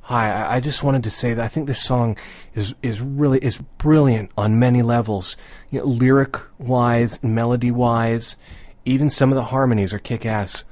Hi, I just wanted to say that I think this song is really brilliant on many levels. You know, lyric wise, melody wise, even some of the harmonies are kick ass.